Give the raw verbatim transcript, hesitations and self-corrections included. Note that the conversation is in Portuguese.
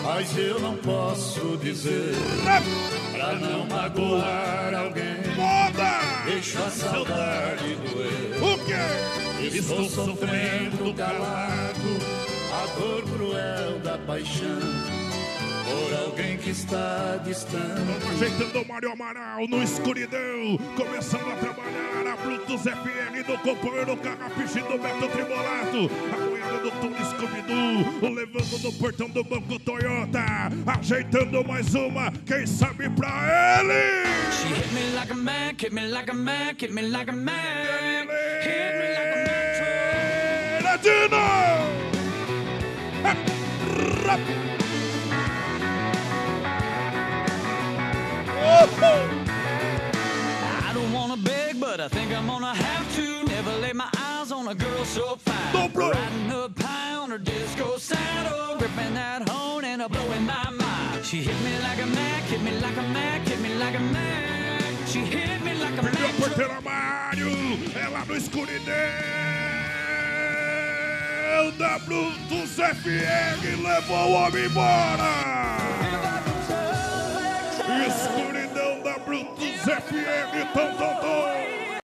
mas eu não posso dizer pra não magoar alguém. Moda! Deixa a saudade doer. O quê? Estou sofrendo calado a dor cruel da paixão por alguém que está distante. Ajeitando o Mário Amaral no escuridão, começando a trabalhar a Bruttus F R do companheiro Carrapiche do Beto Tribulato, a moeda do Touro Escuridão, levando no portão do Banco Toyota, ajeitando mais uma, quem sabe pra ele. She hit me like a man, hit me like a man, hit me like a man, hit me like a man. Ladino! I don't wanna beg, but I think I'm gonna have to. Never lay my eyes on a girl so fine. Riding up high on her disco saddle, gripping that horn and a blowing my mind. She hit me like a Mac, hit me like a Mac, hit me like a Mac. She hit me like a Mac. Perdeu o porteiro Mário, é lá no escuridão da Bruttus F R, levou o homem embora.